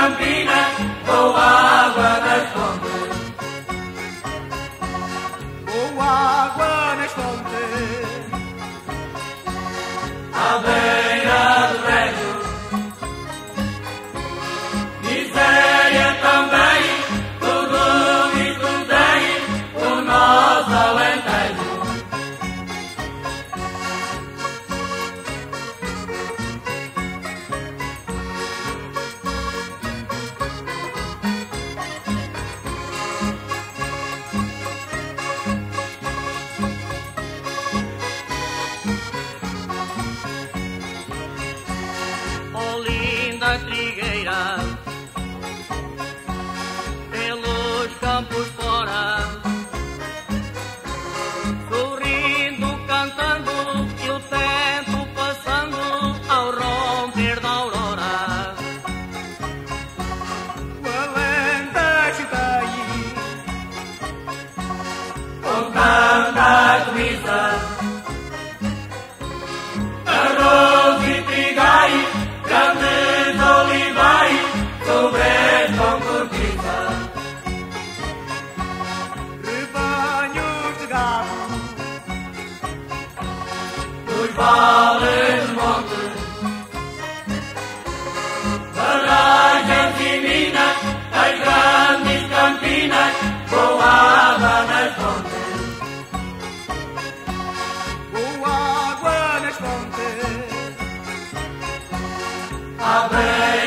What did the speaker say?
campinas, boa água nas fontes. Boa água nas fontes. À beira do Régio, miséria também, tudo isto tem o nosso Alentejo. Oh, linda trigueira, pelos campos fora, sorrindo, cantando, e o tempo passando ao romper da aurora. O Alentejo tem Com tanta comida, arroz e trigais, grandes olivais, sobre com cortiça. rebanhos de gado. Dos vales dos montes, barragens e minas, as grandes campinas, com água nas fontes. Boa água nas fontes. À beira